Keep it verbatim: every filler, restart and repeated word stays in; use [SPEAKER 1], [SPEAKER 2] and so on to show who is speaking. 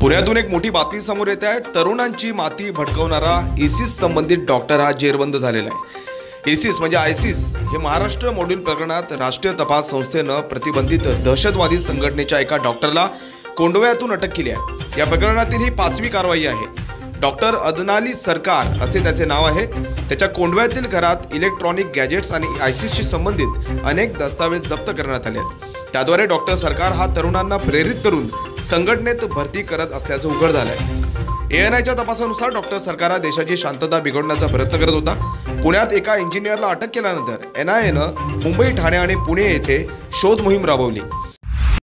[SPEAKER 1] पुण्यातून एक मोठी बातमी समोर येते आहे। तरुणांची माती भटकवणारा इसिस संबंधित डॉक्टर हा जेरबंद झालेला आहे। इसिस म्हणजे आयसिस हे महाराष्ट्र मॉड्यूल प्रकरणात राष्ट्रीय तपास संस्थेनं प्रतिबंधित दहशतवादी संघटनेच्या एका डॉक्टरला कोंडव्यातून अटक केली आहे। या प्रकरणातील ही पाचवी कारवाई आहे। डॉक्टर अदनाली सरकार असे त्याचे नाव आहे। त्याच्या कोंडव्यातील घरात इलेक्ट्रॉनिक गॅजेट्स आणि आयसिसशी संबंधित अनेक दस्तावेज जप्त करण्यात आले आहेत। त्याद्वारे डॉक्टर सरकार हा तरुणांना प्रेरित करून संघटनेत भरती करत असल्याचं उघड झालं आहे। एएनआयच्या तपासानुसार डॉक्टर सरकार हा देशाची शांतता बिघडवण्याचा प्रयत्न करत होता। पुण्यात एका इंजिनियरला अटक केल्यानंतर एनआयएनं मुंबई, ठाणे आणि पुणे येथे शोध मोहीम राबवली।